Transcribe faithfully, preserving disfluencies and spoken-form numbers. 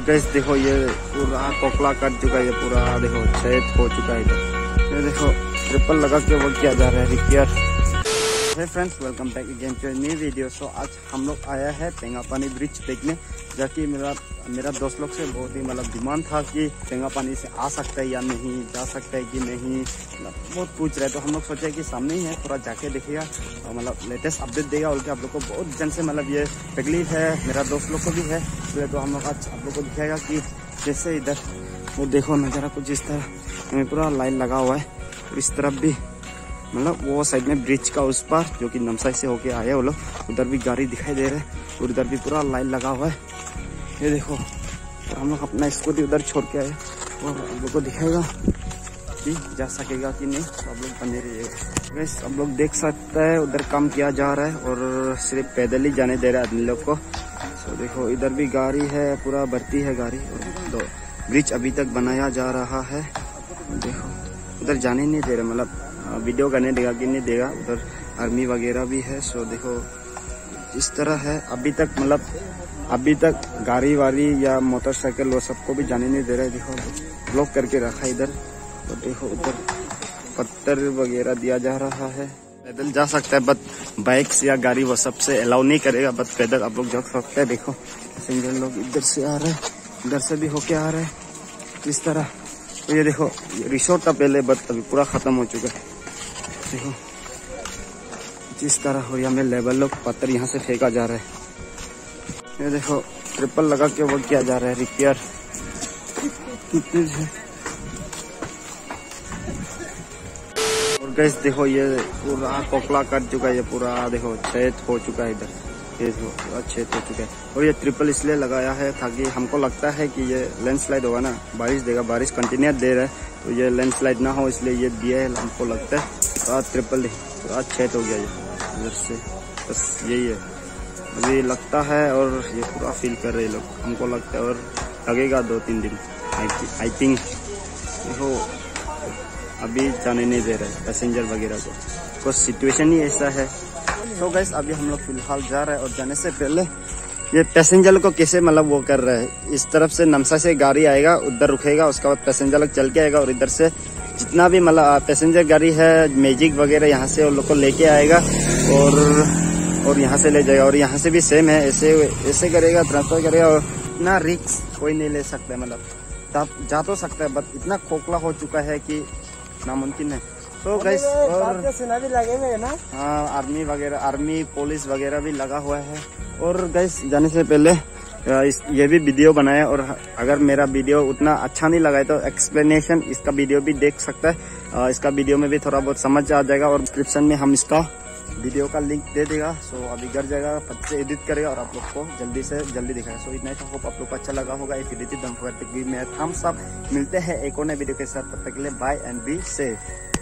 Gas देखो ये पूरा कोकला कट चुका है, ये पूरा देखो छेद हो चुका है इधर। ये देखो ट्रिपल लगा के वो किया जा रहा है repair. Hey friends, welcome back again to new video. So आज हम लोग आया है पेंगापानी ब्रिज देखने, जाकि मेरा मेरा दोस्त लोग से बहुत ही मतलब डिमांड था कि पेंगापानी से आ सकता है या नहीं, जा सकता है कि नहीं, मतलब बहुत पूछ रहे। तो हम लोग सोचे कि सामने ही है, थोड़ा जाके देखिएगा और मतलब लेटेस्ट अपडेट देगा। और आप लोग को बहुत जन से मतलब ये तकलीफ है, मेरा दोस्त लोग को भी है, इसलिए तो हम लोग आज आप लोग को दिखाएगा कि जैसे इधर वो देखो नज़ारा कुछ इस तरह पूरा लाइन लगा हुआ है। और इस तरफ भी मतलब वो साइड में ब्रिज का उस पार जो कि नमसाई से होके आए वो लोग, उधर भी गाड़ी दिखाई दे रहा है और उधर भी पूरा लाइन लगा हुआ है। ये देखो तो हम लोग अपना स्कूटी उधर छोड़ के आए और आप लोग को दिखाएगा कि जा सकेगा कि नहीं, तो आप लोग बने रहिएगा। वैसे आप लोग देख सकते हैं उधर काम किया जा रहा है और सिर्फ पैदल ही जाने दे रहा है आदमी लोग को। तो देखो इधर भी गाड़ी है, पूरा भर्ती है गाड़ी। और दो ब्रिज अभी तक बनाया जा रहा है। देखो उधर जाने नहीं दे रहा, मतलब वीडियो करने देगा कि नहीं देगा। उधर आर्मी वगैरह भी है। सो देखो इस तरह है अभी तक, मतलब अभी तक गाड़ी वाड़ी या मोटरसाइकिल वो सबको भी जाने नहीं दे रहा है। देखो ब्लॉक करके रखा है इधर। तो देखो उधर पत्थर वगैरह दिया जा रहा है। पैदल जा सकता है बट बाइक्स या गाड़ी वो सबसे अलाउ नहीं करेगा, बट पैदल आप लोग जा सकते हैं। देखो पैसेंजर लोग इधर से आ रहे हैं, इधर से भी होके आ रहे हैं इस तरह। तो ये देखो रिसोर्ट था पहले, बट अभी पूरा खत्म हो चुका है। देखो जिस तरह हो, यहाँ में लेवल लोग पत्थर यहाँ से फेंका जा रहा है। ये देखो ट्रिपल लगा के वो किया जा रहा है रिपेयर। और गैस देखो ये पूरा कोकला कट चुका है, ये पूरा देखो छेद हो चुका है इधर। ये पूरा छेद हो चुका है। और ये ट्रिपल इसलिए लगाया है ताकि हमको लगता है कि ये लैंडस्लाइड होगा ना, बारिश देगा, बारिश कंटिन्यूस दे रहा है, तो ये लैंडस्लाइड ना हो इसलिए ये दिया है हमको लगता है। पूरा ट्रिपल पूरा छेद हो गया ये इधर से, बस यही है अभी लगता है। और ये पूरा फील कर रहे लोग, हमको लगता है और लगेगा दो तीन दिन आई थिंक। देखो अभी जाने नहीं दे रहे पैसेंजर वगैरह को, कुछ सिचुएशन ही ऐसा है। तो गैस अभी हम लोग फिलहाल जा रहे हैं और जाने से पहले ये पैसेंजर को कैसे मतलब वो कर रहे हैं। इस तरफ से नमसा से गाड़ी आएगा, उधर रुकेगा, उसके बाद पैसेंजर लोग चल के आएगा और इधर से जितना भी मतलब पैसेंजर गाड़ी है मैजिक वगैरह यहाँ से उन लोग को लेके आएगा और और यहाँ से ले जाएगा। और यहाँ से भी सेम है, ऐसे ऐसे करेगा, ट्रांसफर करेगा। और इतना रिस्क कोई नहीं ले सकता है, मतलब जा तो सकता है बट इतना खोखला हो चुका है कि नामुमकिन है। तो गैस और भी लगे हुए ना, हाँ आर्मी वगैरह, आर्मी पुलिस वगैरह भी लगा हुआ है। और गैस जाने से पहले इस ये भी वीडियो बनाया, और अगर मेरा वीडियो उतना अच्छा नहीं लगा है तो एक्सप्लेनेशन इसका वीडियो भी देख सकता है। इसका वीडियो में भी थोड़ा बहुत समझ आ जाएगा और डिस्क्रिप्शन में हम इसका वीडियो का लिंक दे देगा। सो अभी घर जाएगा, फट से एडिट करेगा और आप लोग को जल्दी से जल्दी दिखाएगा। सो इतना ही, होप आप लोग को अच्छा लगा होगा। If you did, don't forget to give me a thumbs up. मिलते हैं एक और नए वीडियो के साथ, तब तक के लिए बाय एंड बी सेफ।